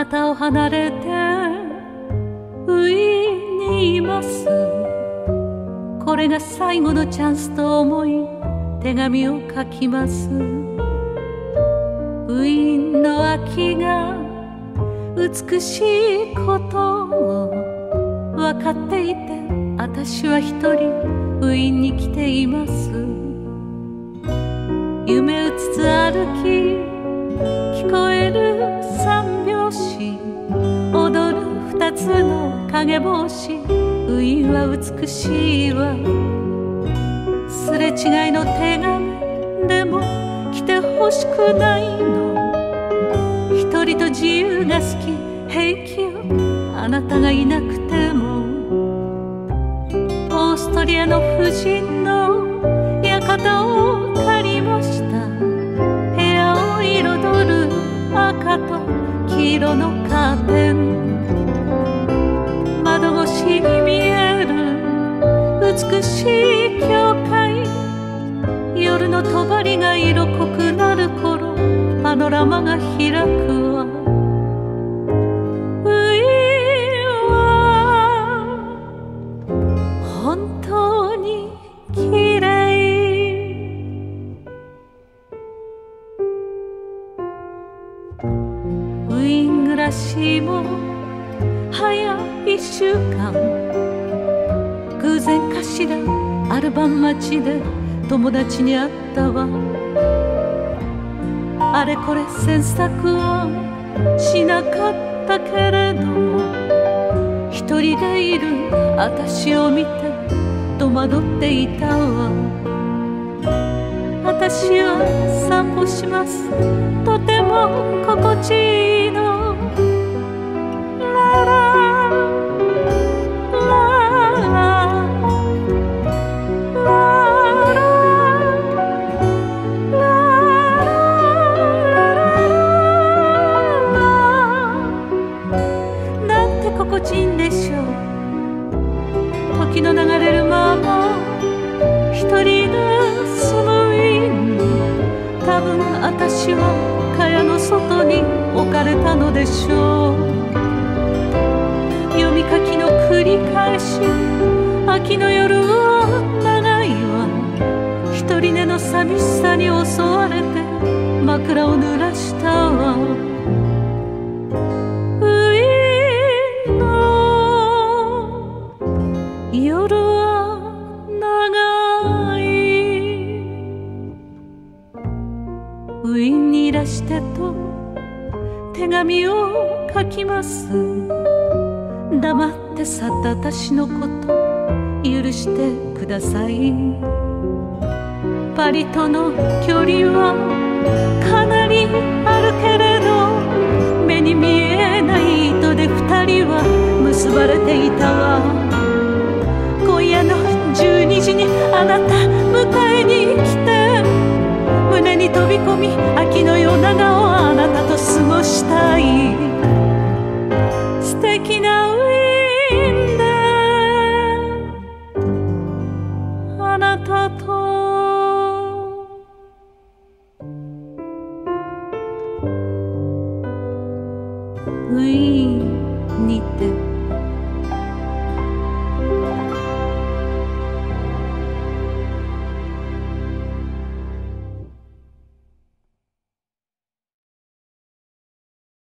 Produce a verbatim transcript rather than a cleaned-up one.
なたを離れてウィーンにいます。これが最後のチャンスと思い手紙を書きます。ウィーンの秋が美しいことを分かっていて、私は一人ウィーンに来ています。夢うつつ歩き聞こえる三拍子、踊る二つの影帽子。ウィーンは美しいわ。すれ違いの手紙でも来てほしくないの。一人と自由が好き、平気よあなたがいなくても。オーストリアの夫人の館を借りました。部屋を彩る赤と黄色のカーテン、窓越しに見える美しい教会。夜の帳が色濃くなる頃パノラマが開くわ。ウィーンは本当に綺麗。ウィーン暮らしも早一週間。偶然かしらアルバン町で友達に会ったわ。あれこれ詮索はしなかったけれども、一人でいる私を見て戸惑っていたわ。私は散歩します、とても心地いいの。ララ心地いいんでしょう。時の流れるまま一人で住むウィーン。多分私は蚊帳の外に置かれたのでしょう。読み書きの繰り返し、秋の夜は長いわ。一人寝の寂しさに襲われて枕を濡らしたわ。夜は長い。ウィーンにいらしてと手紙を書きます。黙って去った私のこと許してください。パリとの距離はかなりあるけれど、目に見えない糸で二人は結ばれていたわ。今夜のじゅうにじにあなた迎えに来て、胸に飛び込み秋の夜長をあなたと過ごしたい。素敵なウィ